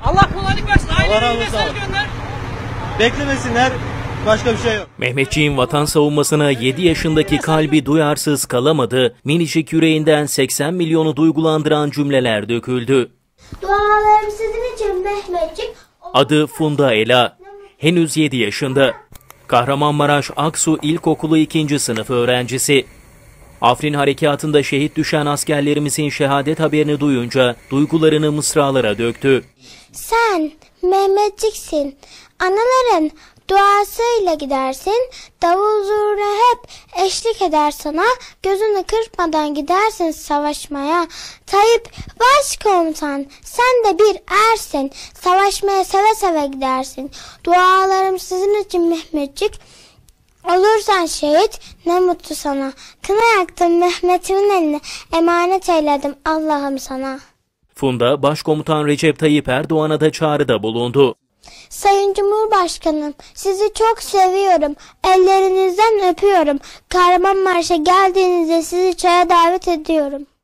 Allah kolaylık versin. Ailelerine razı mesaj olsun. gönder. Beklemesinler. Başka bir şey yok. Mehmetçiğin vatan savunmasına 7 yaşındaki kalbi duyarsız kalamadı. Minicik yüreğinden 80 milyonu duygulandıran cümleler döküldü. Dualarım sizin için Mehmetçik. Adı Funda Ela. Henüz 7 yaşında. Kahramanmaraş Aksu İlkokulu 2. sınıf öğrencisi. Afrin harekatında şehit düşen askerlerimizin şehadet haberini duyunca duygularını mısralara döktü. Sen Mehmetçiksin. Anaların duasıyla gidersin. Davul zurna hep eşlik eder sana. Gözünü kırpmadan gidersin savaşmaya. Tayyip Başkomutan, sen de bir ersin. Savaşmaya seve seve gidersin. Dualarım sizin için Mehmetçik. Olursan şehit ne mutlu sana. Kına yaktım Mehmet'imin eline. Emanet eyledim Allah'ım sana. Funda, Başkomutan Recep Tayyip Erdoğan'a da çağrıda bulundu. Sayın Cumhurbaşkanım, sizi çok seviyorum. Ellerinizden öpüyorum. Kahramanmaraş'a geldiğinizde sizi çaya davet ediyorum.